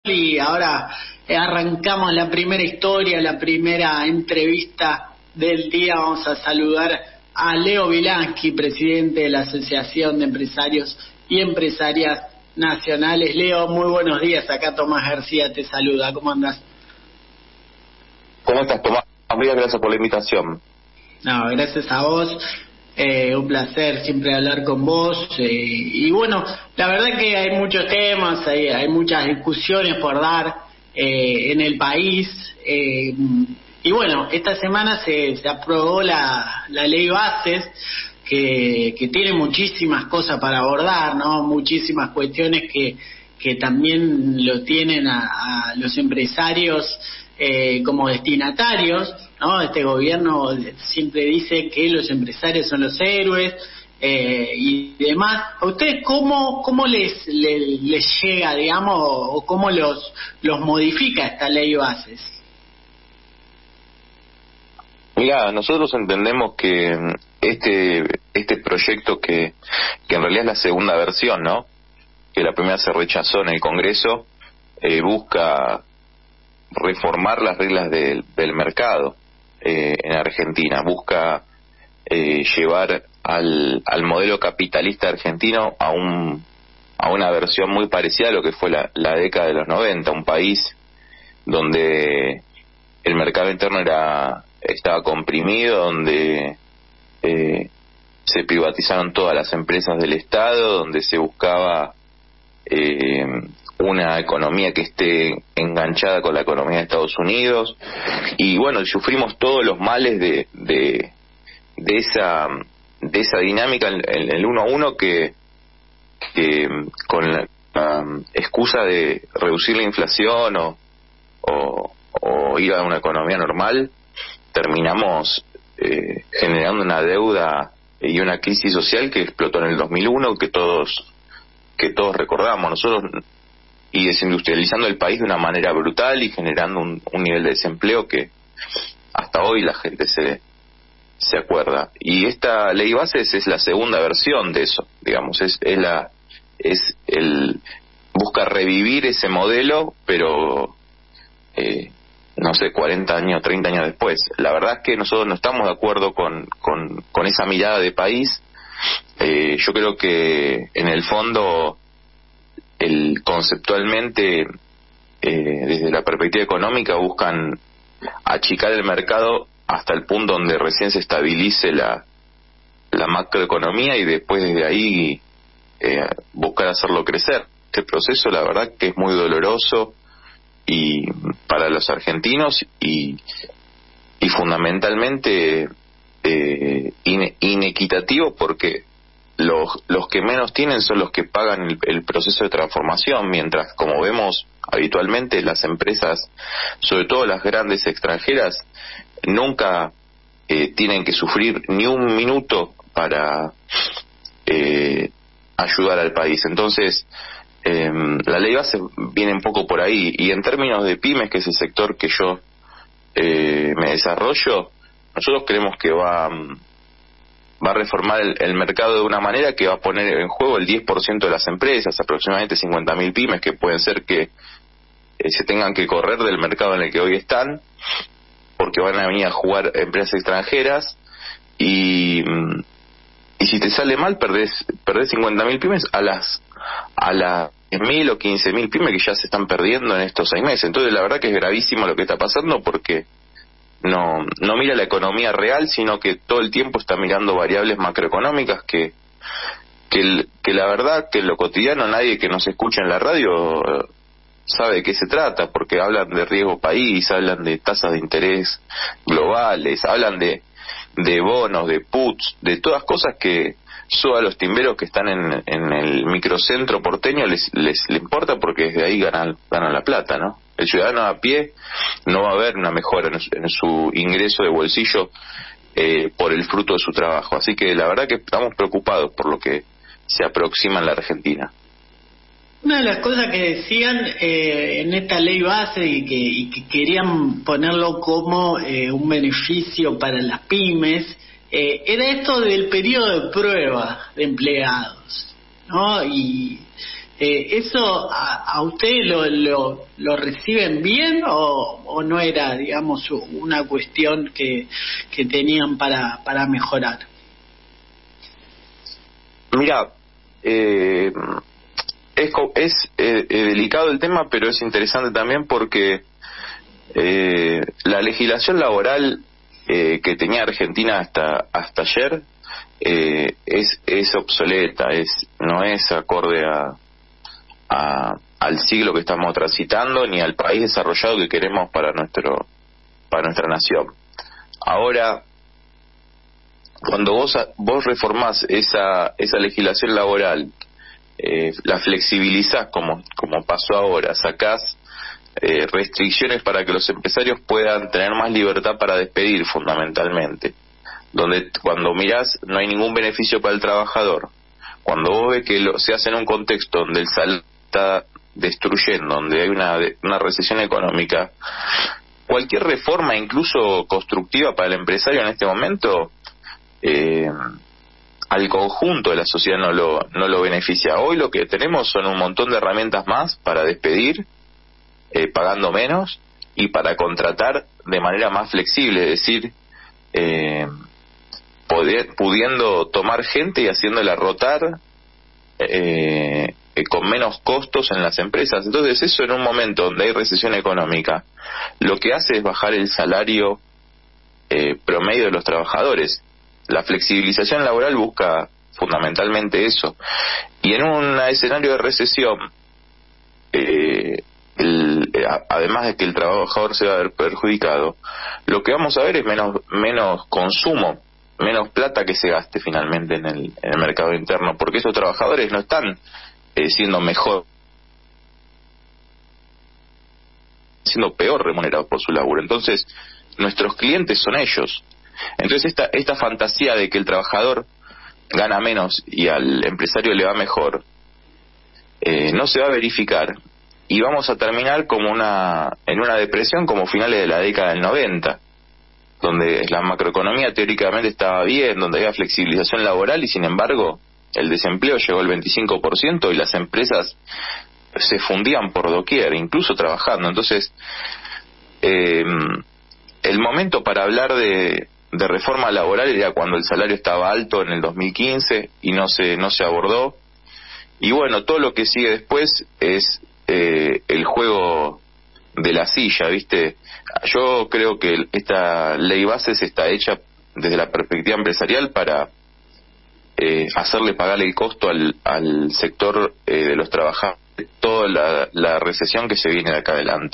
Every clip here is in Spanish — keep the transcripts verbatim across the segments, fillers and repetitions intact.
Y ahora arrancamos la primera historia, la primera entrevista del día. Vamos a saludar a Leo Wilansky, presidente de la Asociación de Empresarios y Empresarias Nacionales. Leo, muy buenos días. Acá Tomás García te saluda. ¿Cómo andás? ¿Cómo estás, Tomás? Muchas gracias por la invitación. No, gracias a vos. Eh, un placer siempre hablar con vos, eh, y bueno, la verdad que hay muchos temas, hay, hay muchas discusiones por dar eh, en el país, eh, y bueno, esta semana se, se aprobó la, la ley Bases, que, que tiene muchísimas cosas para abordar, ¿no? Muchísimas cuestiones que, que también lo tienen a, a los empresarios eh, como destinatarios, ¿no? Este gobierno siempre dice que los empresarios son los héroes eh, y demás. ¿A ustedes cómo cómo les, les les llega, digamos, o cómo los los modifica esta ley Bases? Mira, nosotros entendemos que este este proyecto que que en realidad es la segunda versión, ¿no? Que la primera se rechazó en el Congreso, eh, busca reformar las reglas del, del mercado eh, en Argentina, busca eh, llevar al, al modelo capitalista argentino a un a una versión muy parecida a lo que fue la, la década de los noventa, un país donde el mercado interno era estaba comprimido, donde eh, se privatizaron todas las empresas del Estado, donde se buscaba eh, una economía que esté enganchada con la economía de Estados Unidos, y bueno, sufrimos todos los males de de, de esa de esa dinámica en el uno a uno que, que con la um, excusa de reducir la inflación o, o, o ir a una economía normal, terminamos eh, generando una deuda y una crisis social que explotó en el dos mil uno, que todos que todos recordamos nosotros, y desindustrializando el país de una manera brutal y generando un, un nivel de desempleo que hasta hoy la gente se se acuerda. Y esta ley Bases es la segunda versión de eso, digamos, es, es la es el busca revivir ese modelo, pero eh, no sé, cuarenta años, treinta años después. La verdad es que nosotros no estamos de acuerdo con con, con esa mirada de país. Eh, yo creo que en el fondo el conceptualmente eh, desde la perspectiva económica buscan achicar el mercado hasta el punto donde recién se estabilice la la macroeconomía y después desde ahí eh, buscar hacerlo crecer. Este proceso la verdad que es muy doloroso y para los argentinos y y fundamentalmente eh, ine, inequitativo, porque Los, los que menos tienen son los que pagan el, el proceso de transformación, mientras, como vemos habitualmente, las empresas, sobre todo las grandes extranjeras, nunca eh, tienen que sufrir ni un minuto para eh, ayudar al país. Entonces, eh, la ley base viene un poco por ahí. Y en términos de pymes, que es el sector que yo eh, me desarrollo, nosotros creemos que va... va a reformar el, el mercado de una manera que va a poner en juego el diez por ciento de las empresas, aproximadamente cincuenta mil pymes, que pueden ser que eh, se tengan que correr del mercado en el que hoy están, porque van a venir a jugar empresas extranjeras, y y si te sale mal, perdés, perdés cincuenta mil pymes a las a las diez mil o quince mil pymes que ya se están perdiendo en estos seis meses. Entonces la verdad que es gravísimo lo que está pasando, porque no no mira la economía real, sino que todo el tiempo está mirando variables macroeconómicas que que, el, que la verdad que en lo cotidiano nadie que nos escucha en la radio eh, sabe de qué se trata, porque hablan de riesgo país, hablan de tasas de interés globales, hablan de de bonos, de puts, de todas cosas que solo a los timberos que están en, en el microcentro porteño les, les les importa, porque desde ahí ganan ganan la plata, ¿no? El ciudadano a pie no va a ver una mejora en, en su ingreso de bolsillo eh, por el fruto de su trabajo. Así que la verdad que estamos preocupados por lo que se aproxima en la Argentina. Una de las cosas que decían eh, en esta ley base y que, y que querían ponerlo como eh, un beneficio para las pymes, eh, era esto del periodo de prueba de empleados, ¿no? Y Eh, ¿Eso a, a ustedes lo, lo, lo reciben bien o, o no era, digamos, una cuestión que, que tenían para, para mejorar? Mira, eh, es, es eh, delicado el tema, pero es interesante también porque eh, la legislación laboral eh, que tenía Argentina hasta hasta ayer eh, es es obsoleta, es no es acorde a, a al siglo que estamos transitando ni al país desarrollado que queremos para nuestro para nuestra nación. Ahora, cuando vos vos reformás esa esa legislación laboral, eh, la flexibilizás como como pasó ahora, sacás eh, restricciones para que los empresarios puedan tener más libertad para despedir, fundamentalmente, donde cuando mirás no hay ningún beneficio para el trabajador, cuando vos ves que lo, se hace en un contexto donde el salario está destruyendo, donde hay una una recesión económica, cualquier reforma, incluso constructiva para el empresario en este momento, Eh, al conjunto de la sociedad no lo no lo beneficia. Hoy lo que tenemos son un montón de herramientas más para despedir eh, pagando menos y para contratar de manera más flexible, es decir, eh, poder, pudiendo tomar gente y haciéndola rotar eh, eh, con menos costos en las empresas. Entonces eso, en un momento donde hay recesión económica, lo que hace es bajar el salario eh, promedio de los trabajadores. La flexibilización laboral busca fundamentalmente eso. Y en un escenario de recesión, eh, el, además de que el trabajador se va a ver perjudicado, lo que vamos a ver es menos menos consumo, menos plata que se gaste finalmente en el, en el mercado interno, porque esos trabajadores no están eh, siendo mejor, siendo peor remunerados por su laburo. Entonces, nuestros clientes son ellos. Entonces esta esta fantasía de que el trabajador gana menos y al empresario le va mejor eh, no se va a verificar, y vamos a terminar como una en una depresión como finales de la década del noventa, donde la macroeconomía teóricamente estaba bien, donde había flexibilización laboral y sin embargo el desempleo llegó al veinticinco por ciento y las empresas se fundían por doquier, incluso trabajando. Entonces eh, el momento para hablar de de reforma laboral era cuando el salario estaba alto en el dos mil quince y no se no se abordó, y bueno, todo lo que sigue después es eh, el juego de la silla, ¿viste? Yo creo que esta ley bases está hecha desde la perspectiva empresarial para eh, hacerle pagar el costo al, al sector eh, de los trabajadores, toda la, la recesión que se viene de acá adelante.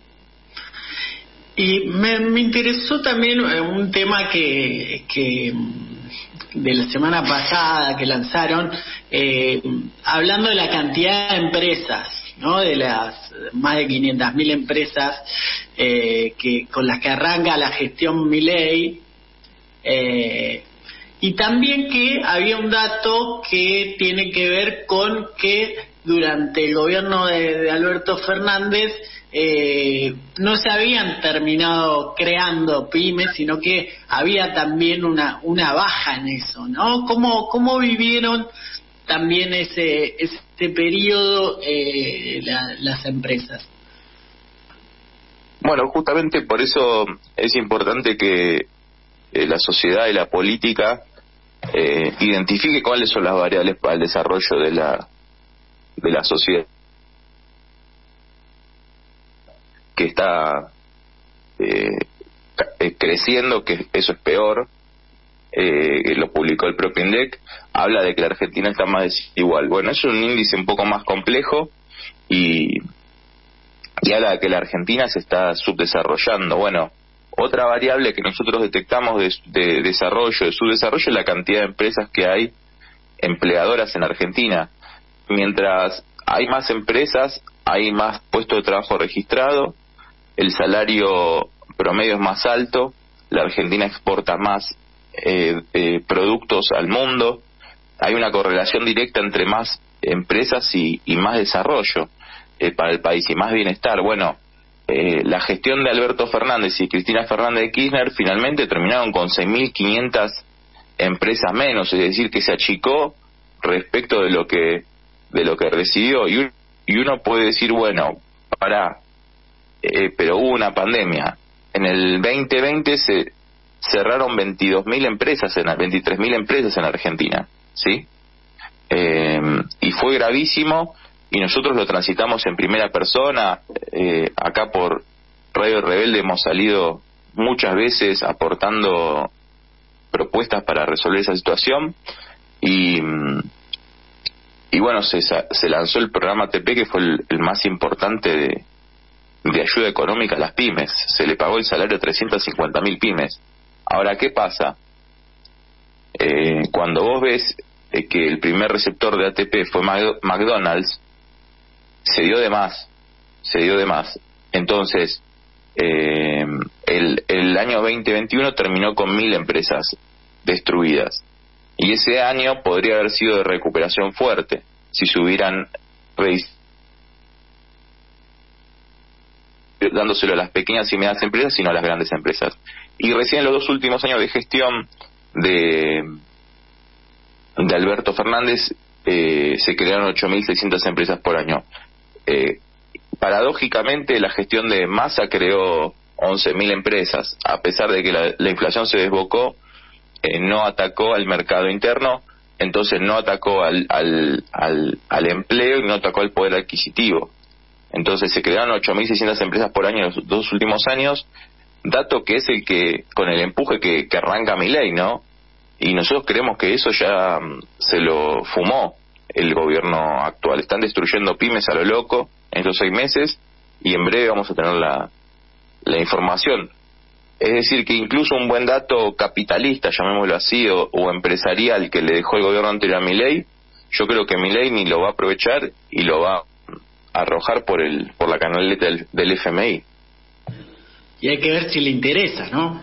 Y me, me interesó también un tema que, que de la semana pasada que lanzaron, eh, hablando de la cantidad de empresas, ¿no? De las más de quinientas mil empresas eh, que con las que arranca la gestión Milei, eh, y también que había un dato que tiene que ver con que durante el gobierno de, de Alberto Fernández Eh, no se habían terminado creando pymes, sino que había también una una baja en eso, ¿no? ¿Cómo, cómo vivieron también ese este periodo eh, la, las empresas? Bueno, justamente por eso es importante que eh, la sociedad y la política eh, identifique cuáles son las variables para el desarrollo de la de la sociedad, que está eh, creciendo, que eso es peor. Eh, lo publicó el propio INDEC, habla de que la Argentina está más desigual. Bueno, es un índice un poco más complejo y, y habla de que la Argentina se está subdesarrollando. Bueno, otra variable que nosotros detectamos de, de desarrollo, de subdesarrollo, es la cantidad de empresas que hay empleadoras en Argentina. Mientras hay más empresas, hay más puestos de trabajo registrados, el salario promedio es más alto, la Argentina exporta más eh, eh, productos al mundo, hay una correlación directa entre más empresas y, y más desarrollo eh, para el país y más bienestar. Bueno, eh, la gestión de Alberto Fernández y Cristina Fernández de Kirchner finalmente terminaron con seis mil quinientas empresas menos, es decir, que se achicó respecto de lo que de lo que recibió, y, un, y uno puede decir, bueno, pará, eh, pero hubo una pandemia. En el veinte veinte se cerraron veintidós mil empresas, en veintitrés mil empresas en Argentina, ¿sí? Eh, y fue gravísimo, y nosotros lo transitamos en primera persona. Eh, acá por Radio Rebelde hemos salido muchas veces aportando propuestas para resolver esa situación, y, y bueno, se, se lanzó el programa A T P, que fue el, el más importante de, de ayuda económica a las pymes. Se le pagó el salario a trescientas cincuenta mil pymes. Ahora, ¿qué pasa? Eh, cuando vos ves eh, que el primer receptor de A T P fue McDonald's, se dio de más, se dio de más. Entonces, eh, el, el año veinte veintiuno terminó con mil empresas destruidas, y ese año podría haber sido de recuperación fuerte si se hubieran dándoselo a las pequeñas y medianas empresas, sino a las grandes empresas. Y recién en los dos últimos años de gestión de de Alberto Fernández eh, se crearon ocho mil seiscientas empresas por año. Eh, paradójicamente, la gestión de Massa creó once mil empresas. A pesar de que la, la inflación se desbocó, eh, no atacó al mercado interno, entonces no atacó al, al, al, al empleo y no atacó al poder adquisitivo. Entonces se crearon ocho mil seiscientas empresas por año en los dos últimos años, dato que es el que, con el empuje que, que arranca Milei, ¿no? Y nosotros creemos que eso ya um, se lo fumó el gobierno actual. Están destruyendo pymes a lo loco en estos seis meses, y en breve vamos a tener la, la información. Es decir, que incluso un buen dato capitalista, llamémoslo así, o, o empresarial, que le dejó el gobierno anterior a Milei, yo creo que Milei ni lo va a aprovechar y lo va a arrojar por el por la canaleta del, del F M I. Y hay que ver si le interesa, ¿no?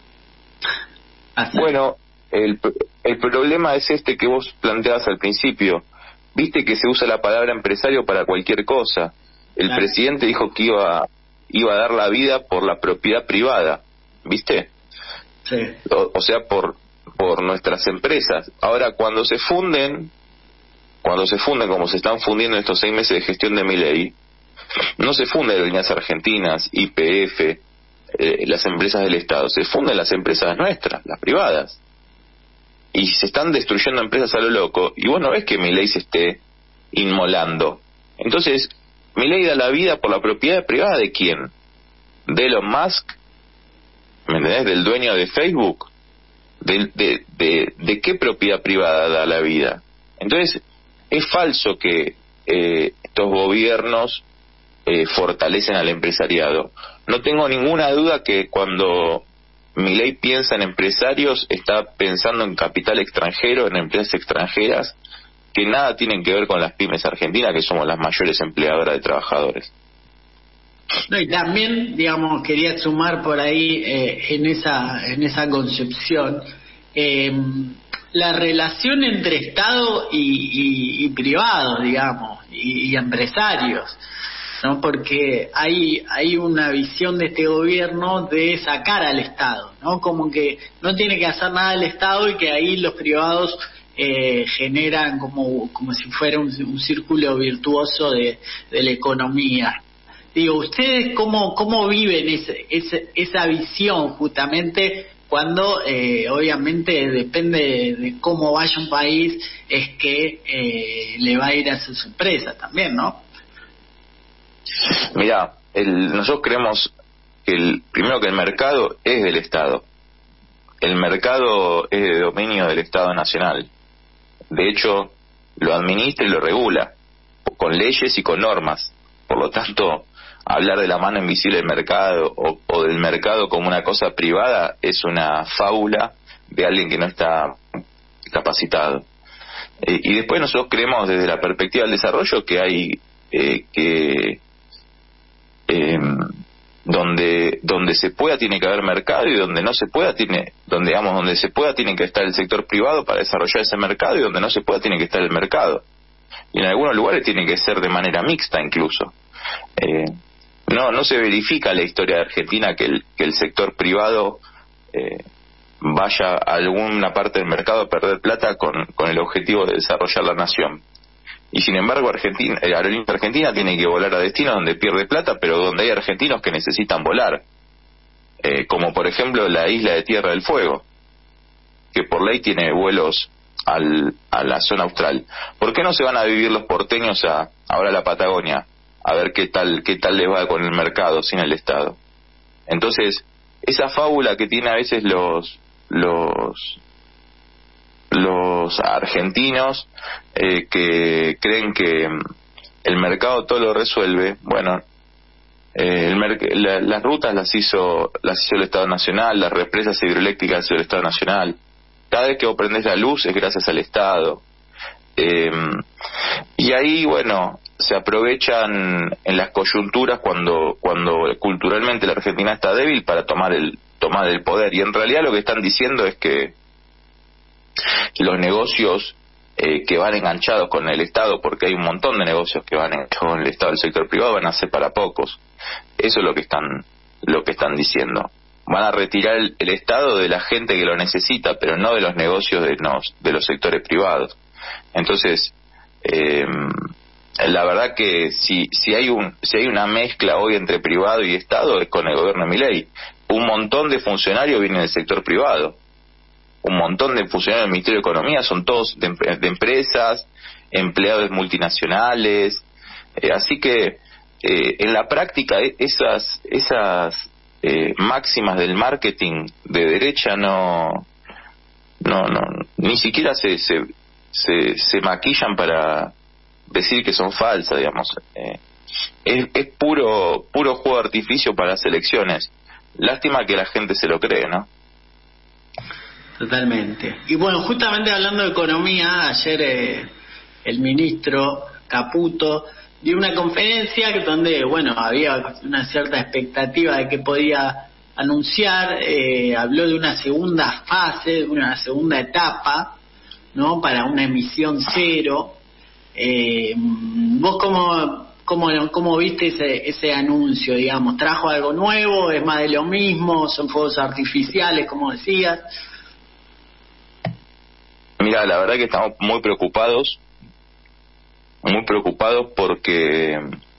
Así. Bueno, el, el problema es este que vos planteabas al principio. Viste que se usa la palabra empresario para cualquier cosa. El claro. presidente dijo que iba, iba a dar la vida por la propiedad privada, ¿viste? Sí. O, o sea, por, por nuestras empresas. Ahora, cuando se funden, cuando se funden como se están fundiendo estos seis meses de gestión de Milei, no se funden Aerolíneas Argentinas, Y P F, eh, las empresas del Estado, se funden las empresas nuestras, las privadas. Y se están destruyendo empresas a lo loco, y vos no ves que Milei se esté inmolando. Entonces, Milei da la vida por la propiedad privada de quién? De Elon Musk, ¿me entendés? Del dueño de Facebook. De, de, de, ¿De qué propiedad privada da la vida? Entonces, es falso que eh, estos gobiernos eh, fortalecen al empresariado. No tengo ninguna duda que cuando Milei piensa en empresarios, está pensando en capital extranjero, en empresas extranjeras, que nada tienen que ver con las pymes argentinas, que somos las mayores empleadoras de trabajadores. No, y también, digamos, quería sumar por ahí eh, en esa en esa concepción eh, la relación entre Estado y, y, y privado, digamos, y, y empresarios, ¿no? Porque hay hay una visión de este gobierno de sacar al Estado, ¿no? Como que no tiene que hacer nada el Estado y que ahí los privados eh, generan como como si fuera un, un círculo virtuoso de, de la economía. Digo, ¿ustedes cómo cómo viven ese, ese, esa visión justamente cuando eh, obviamente depende de, de cómo vaya un país es que eh, le va a ir a sus empresas también, ¿no? Mira, el, nosotros creemos que el, primero que el mercado es del Estado. El mercado es de dominio del Estado Nacional. De hecho, lo administra y lo regula con leyes y con normas. Por lo tanto, hablar de la mano invisible del mercado o, o del mercado como una cosa privada es una fábula de alguien que no está capacitado. Eh, y después nosotros creemos desde la perspectiva del desarrollo que hay eh, que eh, donde donde se pueda tiene que haber mercado, y donde no se pueda tiene donde digamos donde se pueda tiene que estar el sector privado para desarrollar ese mercado, y donde no se pueda tiene que estar el mercado. Y en algunos lugares tiene que ser de manera mixta incluso. Eh, no no se verifica la historia de Argentina que el que el sector privado eh, vaya a alguna parte del mercado a perder plata con con el objetivo de desarrollar la nación. Y sin embargo, Argentina, eh, Aerolíneas Argentina tiene que volar a destinos donde pierde plata, pero donde hay argentinos que necesitan volar. Eh, como por ejemplo la isla de Tierra del Fuego, que por ley tiene vuelos al, a la zona austral. ¿Por qué no se van a vivir los porteños a ahora a la Patagonia a ver qué tal qué tal les va con el mercado sin el Estado? Entonces, esa fábula que tienen a veces los los los argentinos eh, que creen que el mercado todo lo resuelve, bueno, eh, el merc- la, las rutas las hizo las hizo el Estado Nacional, las represas hidroeléctricas las hizo el Estado Nacional. Cada vez que vos prendés la luz es gracias al Estado. Eh, y ahí, bueno, se aprovechan en las coyunturas cuando cuando culturalmente la Argentina está débil para tomar el tomar el poder. Y en realidad lo que están diciendo es que los negocios eh, que van enganchados con el Estado, porque hay un montón de negocios que van enganchados con el Estado, el sector privado, van a ser para pocos. Eso es lo que están lo que están diciendo. Van a retirar el, el Estado de la gente que lo necesita, pero no de los negocios de los, de los sectores privados. Entonces, eh, la verdad que si si hay un si hay una mezcla hoy entre privado y Estado es con el gobierno de Milei. Un montón de funcionarios vienen del sector privado. Un montón de funcionarios del Ministerio de Economía son todos de, de empresas, empleados multinacionales. Eh, así que eh, en la práctica esas esas eh, máximas del marketing de derecha no no no ni siquiera se se se, se maquillan para decir que son falsas, digamos. Eh, es, es puro puro juego de artificio para las elecciones. Lástima que la gente se lo cree, ¿no? Totalmente. Y bueno, justamente hablando de economía, ayer eh, el ministro Caputo dio una conferencia donde, bueno, había una cierta expectativa de que podía anunciar, eh, habló de una segunda fase, de una segunda etapa, ¿no? Para una emisión cero. Eh, ¿Vos cómo, cómo, cómo viste ese, ese anuncio, digamos? ¿Trajo algo nuevo? ¿Es más de lo mismo? ¿Son fuegos artificiales, como decías? Mira, la verdad que estamos muy preocupados, muy preocupados porque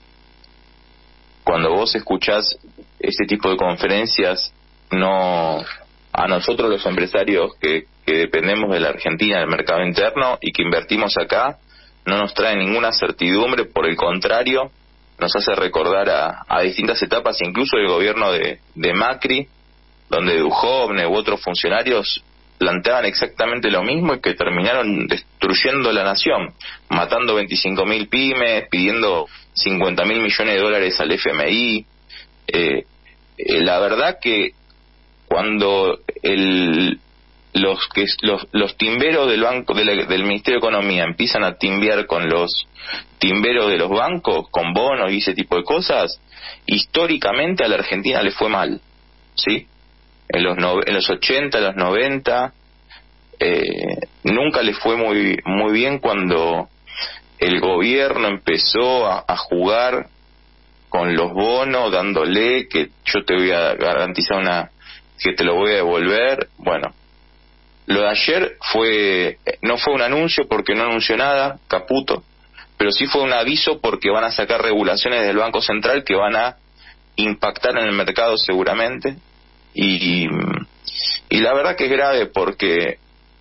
cuando vos escuchás este tipo de conferencias, no, a nosotros los empresarios que, que dependemos de la Argentina, del mercado interno y que invertimos acá, no nos trae ninguna certidumbre, por el contrario, nos hace recordar a, a distintas etapas, incluso el gobierno de, de Macri, donde Duhovne u otros funcionarios planteaban exactamente lo mismo y que terminaron destruyendo la nación, matando veinticinco mil pymes, pidiendo cincuenta mil millones de dólares al F M I. Eh, eh, la verdad que cuando el, los que los, los timberos del banco de la, del Ministerio de Economía empiezan a timbear con los timberos de los bancos, con bonos y ese tipo de cosas, históricamente a la Argentina le fue mal, ¿sí? En los, no, en los ochenta, en los noventa, eh, nunca le fue muy muy bien cuando el gobierno empezó a, a jugar con los bonos, dándole que yo te voy a garantizar una, que te lo voy a devolver. Bueno, lo de ayer fue, no fue un anuncio porque no anunció nada, Caputo, pero sí fue un aviso porque van a sacar regulaciones del Banco Central que van a impactar en el mercado seguramente. Y, y la verdad que es grave porque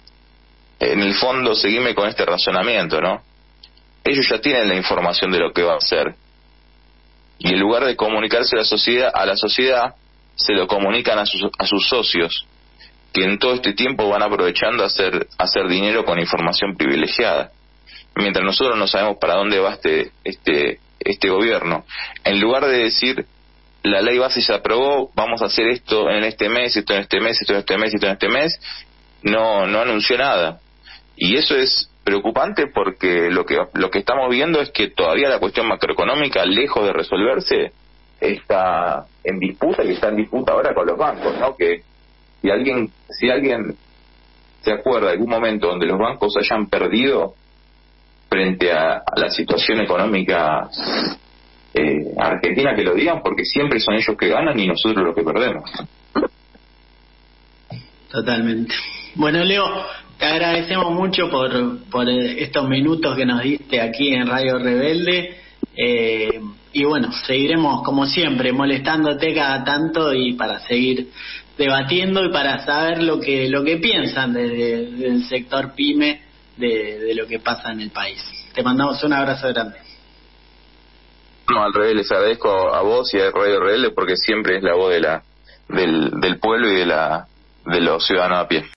en el fondo, seguime con este razonamiento, ¿no? Ellos ya tienen la información de lo que va a hacer y en lugar de comunicarse a la sociedad, a la sociedad se lo comunican a sus, a sus socios, que en todo este tiempo van aprovechando a hacer, a hacer dinero con información privilegiada, mientras nosotros no sabemos para dónde va este este este gobierno. En lugar de decir la ley base se aprobó, vamos a hacer esto en este mes, esto en este mes, esto en este mes, esto en este mes, no no anunció nada. Y eso es preocupante porque lo que lo que estamos viendo es que todavía la cuestión macroeconómica, lejos de resolverse, está en disputa y está en disputa ahora con los bancos, ¿no? Que si alguien si alguien se acuerda de algún momento donde los bancos hayan perdido frente a, a la situación económica Eh, Argentina, que lo digan, porque siempre son ellos que ganan y nosotros los que perdemos. Totalmente. Bueno, Leo, te agradecemos mucho por, por estos minutos que nos diste aquí en Radio Rebelde. Eh, y bueno, seguiremos como siempre molestándote cada tanto y para seguir debatiendo y para saber lo que lo que piensan desde de, del sector pyme de, de lo que pasa en el país. Te mandamos un abrazo grande. No, al revés, les agradezco a vos y a Radio Rebelde porque siempre es la voz de la del, del pueblo y de la de los ciudadanos a pie.